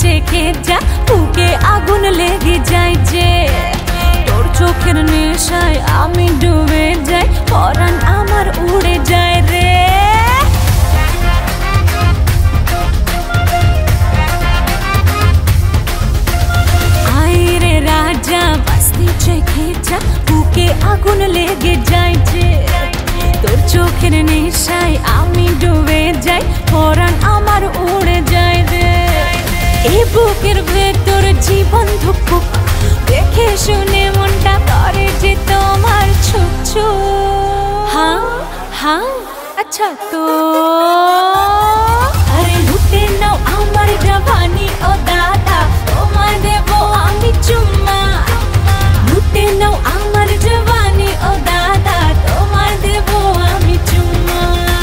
চেখে যা বুকে আগুন লেগে যায় যে তোর চোখের নেশায় আমি ডুবে যাই পরাণ আমার উড়ে যায় রে আইরে রাজা বাসনি চেখে যা বুকে আগুন লেগে যায় যে তোর চোখের নেশায় আমি ডুবে যাই পরাণ আমার উড়ে যায় রে এই বুকের ভেতর জীবন ধুকপুক দেখে শুনে মনটা করে যে তোমার ছুক ছুক হ্যাঁ হ্যাঁ আচ্ছা তো আরে লুটে নাও আমার জবানি ও দাদা তোমায় দেবো আমি চুম্মা লুটে নাও আমার জবানি ও দাদা তোমায় দেবো আমি চুম্মা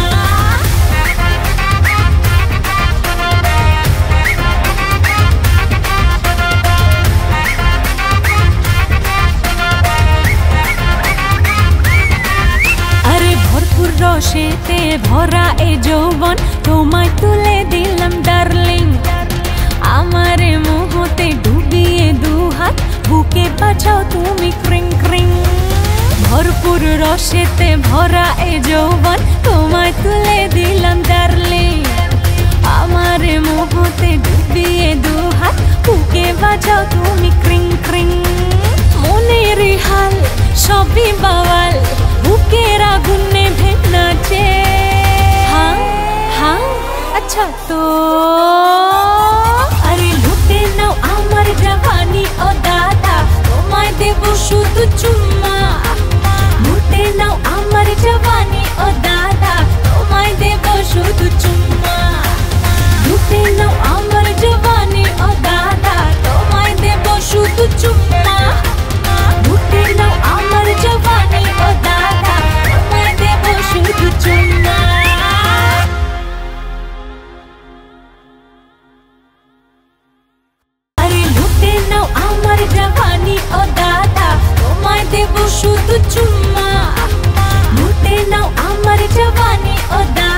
রসেতে ভরা এ যৌবন তোমায় তুলে দিলাম ডার্লিং আমারে মোহতে ডুবিয়ে দুহাত বুকে বাঁচাও তুমি ক্রিং ক্রিং ভরপুর রসেতে ভরা এ যৌবন তোমায় তুলে দিলাম ডার্লিং আমারে মোহতে ডুবিয়ে দুহাত বুকে বাঁচাও তুমি ক্রিং ক্রিং মনের হাল সবই বাওয়াল বুকের আগুনে নাচে হ্যাঁ হ্যাঁ আচ্ছা তো আরে লুটে নাও আমার জবানি ও দাদা তোমায় দেবো শুধু চুম্মা লুটে নাও আমার জবানি ও দাদা তোমায় দেবো শুধু চুম্মা লুটে নাও আমার জবানি ও দাদা তোমায় দেবো শুধু চুম্মা লুটে নাও আমার জবানি ও দাদা তোমায় দেবো শুধু চুম্মা আরে লুটে নাও আমার জবানি ও দাদা তোমায় দেবো শুধু চুম্মা লুটে নাও আমার জবানি ও দাদা